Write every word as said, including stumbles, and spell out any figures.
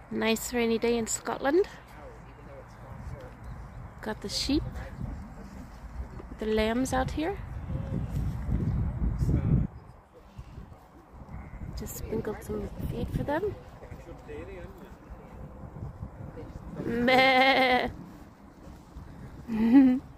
Nice rainy day in Scotland. Got the sheep, the lambs out here. Just sprinkled some feed for them. Meh.